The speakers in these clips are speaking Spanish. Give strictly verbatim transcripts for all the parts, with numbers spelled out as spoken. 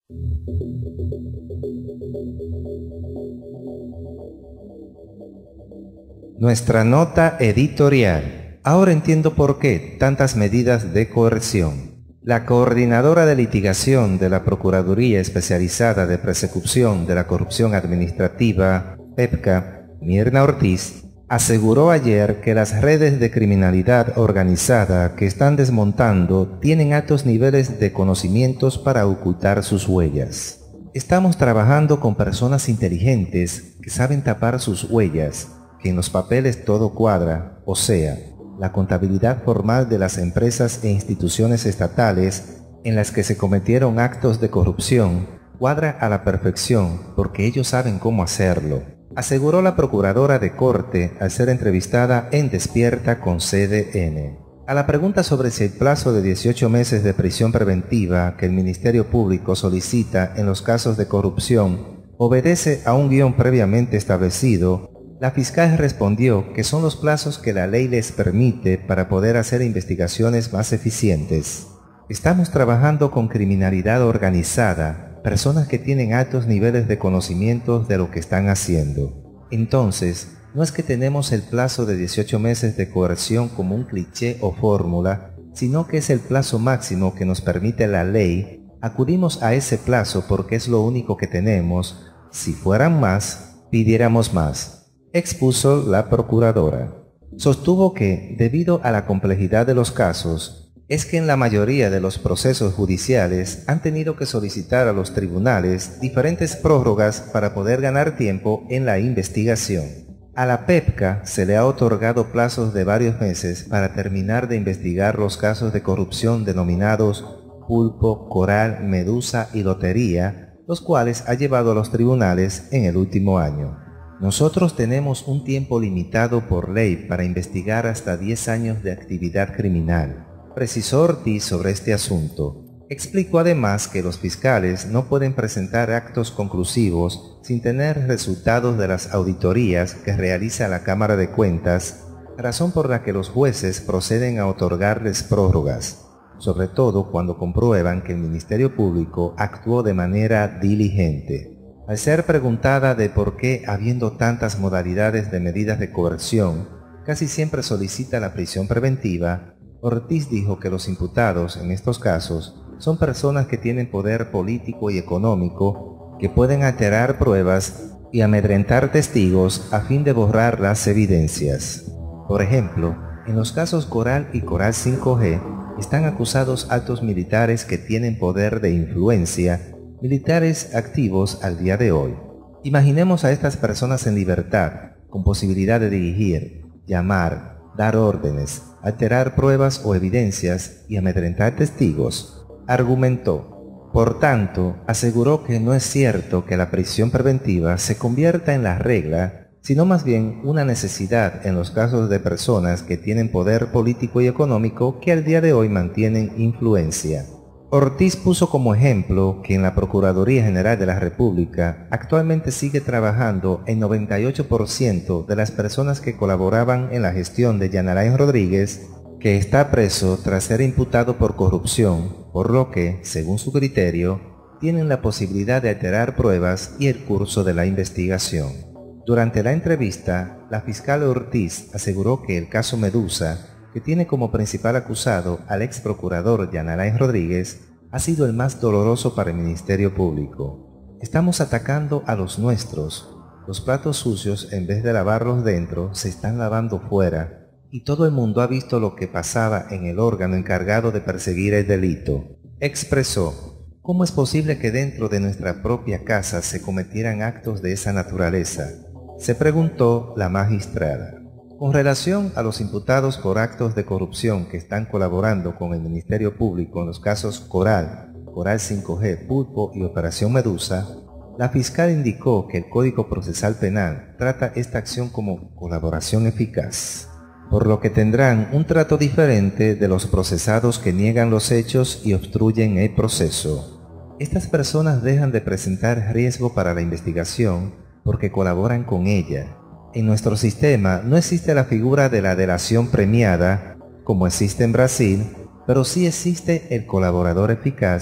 Nuestra nota editorial. Ahora entiendo por qué tantas medidas de coerción. La coordinadora de litigación de la Procuraduría Especializada de Persecución de la Corrupción Administrativa, PEPCA, Mirna Ortiz, aseguró ayer que las redes de criminalidad organizada que están desmontando tienen altos niveles de conocimientos para ocultar sus huellas. Estamos trabajando con personas inteligentes que saben tapar sus huellas, que en los papeles todo cuadra, o sea, la contabilidad formal de las empresas e instituciones estatales en las que se cometieron actos de corrupción cuadra a la perfección porque ellos saben cómo hacerlo, aseguró la procuradora de corte al ser entrevistada en Despierta con C D N. A la pregunta sobre si el plazo de dieciocho meses de prisión preventiva que el Ministerio Público solicita en los casos de corrupción obedece a un guión previamente establecido, la fiscal respondió que son los plazos que la ley les permite para poder hacer investigaciones más eficientes. Estamos trabajando con criminalidad organizada, personas que tienen altos niveles de conocimientos de lo que están haciendo. Entonces, no es que tenemos el plazo de dieciocho meses de coerción como un cliché o fórmula, sino que es el plazo máximo que nos permite la ley. Acudimos a ese plazo porque es lo único que tenemos. Si fueran más, pidiéramos más, expuso la procuradora. Sostuvo que, debido a la complejidad de los casos, es que en la mayoría de los procesos judiciales han tenido que solicitar a los tribunales diferentes prórrogas para poder ganar tiempo en la investigación. A la PEPCA se le ha otorgado plazos de varios meses para terminar de investigar los casos de corrupción denominados Pulpo, Coral, Medusa y Lotería, los cuales ha llevado a los tribunales en el último año. Nosotros tenemos un tiempo limitado por ley para investigar hasta diez años de actividad criminal, precisó Ortiz sobre este asunto. Explicó además que los fiscales no pueden presentar actos conclusivos sin tener resultados de las auditorías que realiza la Cámara de Cuentas, razón por la que los jueces proceden a otorgarles prórrogas, sobre todo cuando comprueban que el Ministerio Público actuó de manera diligente. Al ser preguntada de por qué, habiendo tantas modalidades de medidas de coerción, casi siempre solicita la prisión preventiva, Ortiz dijo que los imputados en estos casos son personas que tienen poder político y económico, que pueden alterar pruebas y amedrentar testigos a fin de borrar las evidencias. Por ejemplo, en los casos Coral y Coral cinco G están acusados altos militares que tienen poder de influencia, militares activos al día de hoy. Imaginemos a estas personas en libertad, con posibilidad de dirigir, llamar, dar órdenes, alterar pruebas o evidencias y amedrentar testigos, argumentó. Por tanto, aseguró que no es cierto que la prisión preventiva se convierta en la regla, sino más bien una necesidad en los casos de personas que tienen poder político y económico que al día de hoy mantienen influencia. Ortiz puso como ejemplo que en la Procuraduría General de la República actualmente sigue trabajando el noventa y ocho por ciento de las personas que colaboraban en la gestión de Jean Alain Rodríguez, que está preso tras ser imputado por corrupción, por lo que, según su criterio, tienen la posibilidad de alterar pruebas y el curso de la investigación. Durante la entrevista, la fiscal Ortiz aseguró que el caso Medusa, que tiene como principal acusado al ex procurador Jean Alain Rodríguez, ha sido el más doloroso para el Ministerio Público. Estamos atacando a los nuestros. Los platos sucios, en vez de lavarlos dentro, se están lavando fuera, y todo el mundo ha visto lo que pasaba en el órgano encargado de perseguir el delito. Expresó: ¿cómo es posible que dentro de nuestra propia casa se cometieran actos de esa naturaleza?, se preguntó la magistrada. Con relación a los imputados por actos de corrupción que están colaborando con el Ministerio Público en los casos Coral, Coral cinco G, Pulpo y Operación Medusa, la fiscal indicó que el Código Procesal Penal trata esta acción como colaboración eficaz, por lo que tendrán un trato diferente de los procesados que niegan los hechos y obstruyen el proceso. Estas personas dejan de presentar riesgo para la investigación porque colaboran con ella. En nuestro sistema no existe la figura de la delación premiada, como existe en Brasil, pero sí existe el colaborador eficaz,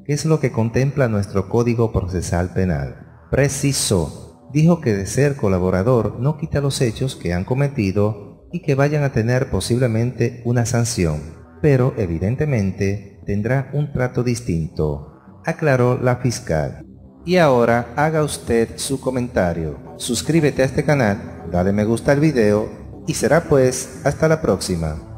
que es lo que contempla nuestro Código Procesal Penal. Precisó, dijo que de ser colaborador no quita los hechos que han cometido y que vayan a tener posiblemente una sanción, pero evidentemente tendrá un trato distinto, aclaró la fiscal. Y ahora haga usted su comentario, suscríbete a este canal, dale me gusta al video y será pues hasta la próxima.